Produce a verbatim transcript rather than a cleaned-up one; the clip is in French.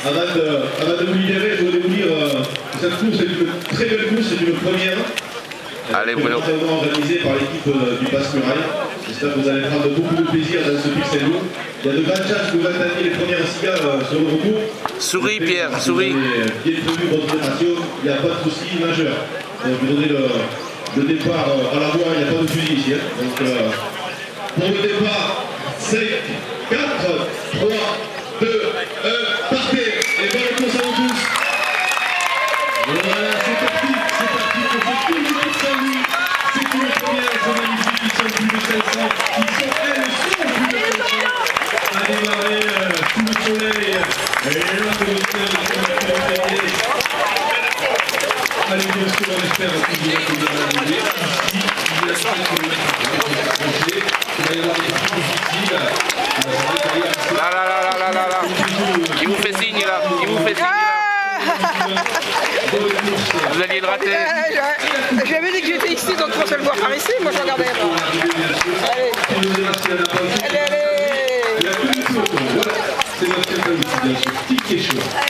avant de, avant de vous libérer, je voulais vous dire euh, que cette course est une très belle course, c'est une première. Allez, Bruno. Organisée par l'équipe euh, du Passe-Muraille. J'espère que vous allez prendre beaucoup de plaisir dans ce Pixel Loop. Il y a de grandes chances que vous attendiez les premières cigales euh, sur le retour. Souris, Pierre, si souris. vous avez bien prévu votre préparation, il n'y a pas de souci majeur. Donc, je vais donner le, le départ euh, à la voie, il n'y a pas de fusil ici. Hein. Donc, euh, pour le départ, cinq, quatre, trois, deux, un, partez. Et bonne course à vous tous. Voilà, c'est parti, c'est parti pour ce tour du Pixel Loop. C'est une première, c'est magnifique, ils sont plus de cinq cents, ils sont, elles sont plus de cinq cents. À démarrer euh, sous le soleil. Et là, de l'hôtel, on va faire. Allez, bien sûr, on espère qu'il y a que de la journée. Ici, il y a quelques projets. Il va y avoir des trucs difficiles. Là, là, là, là, là, là, là. Il vous fait signe, là. Il vous fait signe, là. Vous alliez le rater. J'avais dit que j'étais ici, donc je pensais le voir par ici. Moi, je regardais. Allez. Allez, allez. C'est notre ticket chaud.